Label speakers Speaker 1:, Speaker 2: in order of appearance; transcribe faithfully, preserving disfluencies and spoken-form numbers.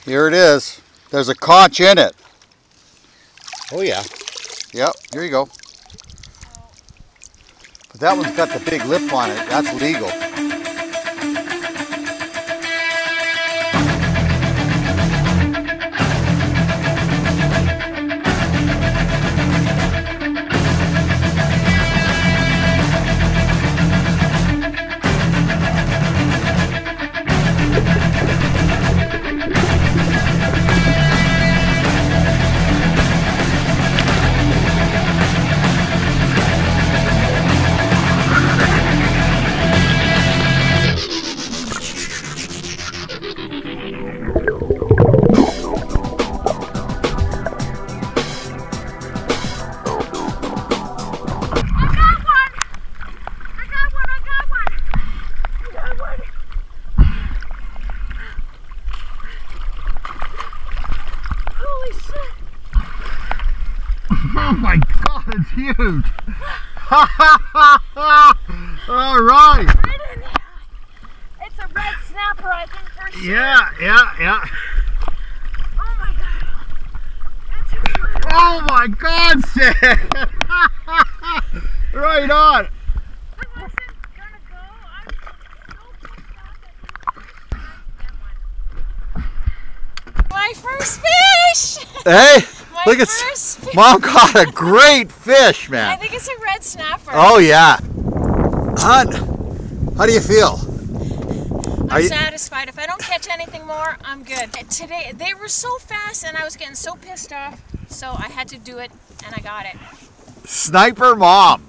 Speaker 1: Here it is. There's a conch in it.
Speaker 2: Oh yeah.
Speaker 1: Yep, here you go. But that one's got the big lip on it. That's legal.
Speaker 2: Oh my God, it's huge! All right.
Speaker 3: Right in there. It's a red snapper, I think, for sure.
Speaker 2: Yeah, yeah, yeah.
Speaker 3: Oh my God. That's a
Speaker 2: Oh my God, Sam! Right on.
Speaker 3: I wasn't gonna go. I'm so pissed off. My first fish!
Speaker 1: Hey,
Speaker 3: My
Speaker 1: look at
Speaker 3: first fish.
Speaker 1: Mom caught a great fish, man.
Speaker 3: I think it's a red snapper.
Speaker 1: Oh yeah. Hon, how do you feel?
Speaker 3: I'm
Speaker 1: Are you...
Speaker 3: satisfied. If I don't catch anything more, I'm good. Today, they were so fast and I was getting so pissed off, so I had to do it and I got it.
Speaker 1: Sniper Mom.